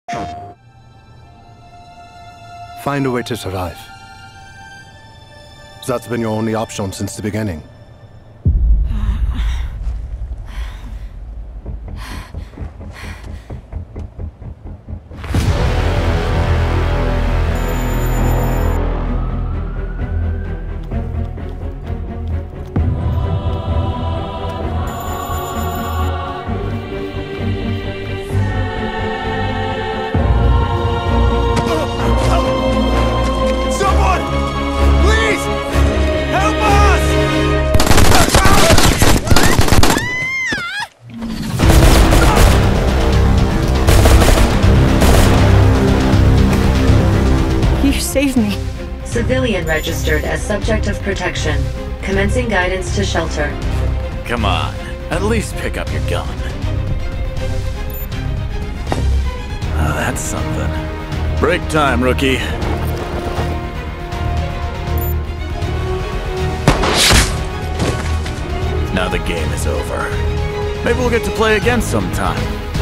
Find a way to survive. That's been your only option since the beginning. Save me. Civilian registered as subject of protection. Commencing guidance to shelter. Come on, at least pick up your gun. Oh, that's something. Break time, rookie. Now the game is over. Maybe we'll get to play again sometime.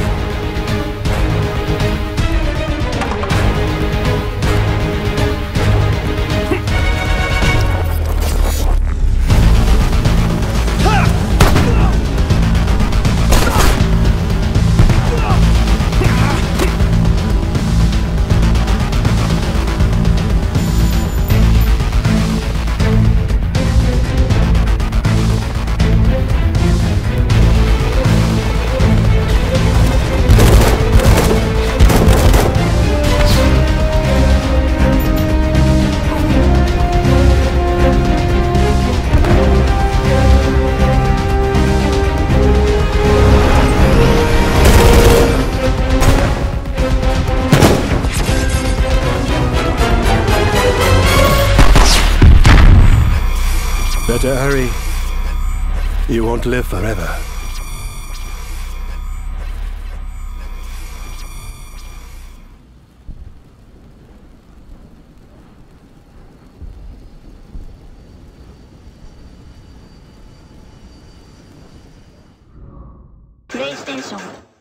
Better hurry. You won't live forever. PlayStation